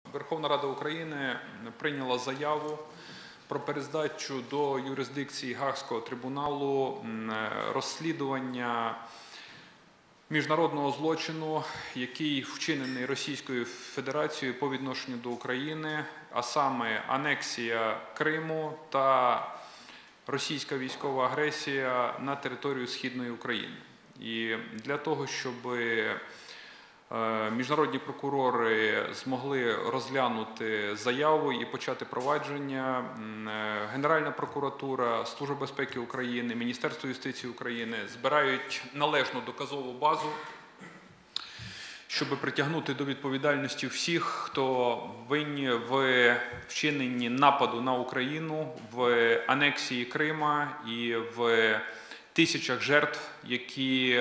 Верховна Рада України прийняла заяву про перездачу до юрисдикції Гаазького трибуналу розслідування міжнародного злочину, який вчинений Російською Федерацією по відношенню до України, а саме анексія Криму та російська військова агресія на територію Східної України. І для того, щоб міжнародні прокурори змогли розглянути заяву і почати провадження, Генеральна прокуратура, Служба безпеки України, Міністерство юстиції України збирають належну доказову базу, щоб притягнути до відповідальності всіх, хто винні в вчиненні нападу на Україну, в анексії Крима і в тисячах жертв, які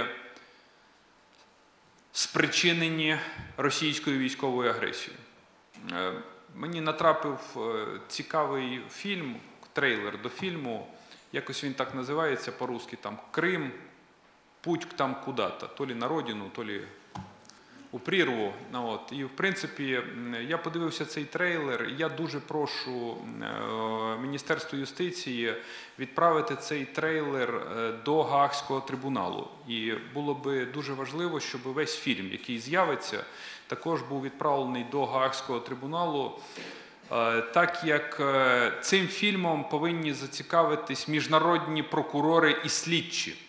спричинені російською військовою агресією. Мені натрапив цікавий фільм, трейлер до фільму, якось він так називається по-русски, там «Крим. Путь там куда-то», то лі на родину, то лі у прірву. І, в принципі, я подивився цей трейлер, і я дуже прошу Міністерство юстиції відправити цей трейлер до Гаазького трибуналу. І було би дуже важливо, щоб весь фільм, який з'явиться, також був відправлений до Гаазького трибуналу, так як цим фільмом повинні зацікавитись міжнародні прокурори і слідчі.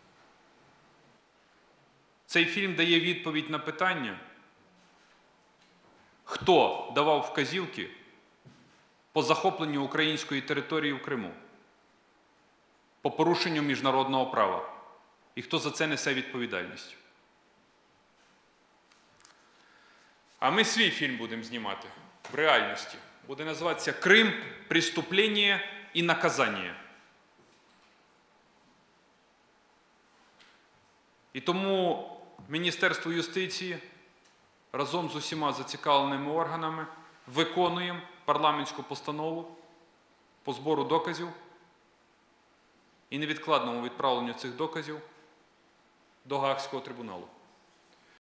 Цей фільм дає відповідь на питання, хто давав вказівки по захопленню української території в Криму, по порушенню міжнародного права, і хто за це несе відповідальність. А ми свій фільм будемо знімати в реальності. Буде називатися «Крим. Преступлення і наказання». І тому Міністерство юстиції разом з усіма зацікавленими органами виконуємо парламентську постанову по збору доказів і невідкладному відправленню цих доказів до Гаазького трибуналу.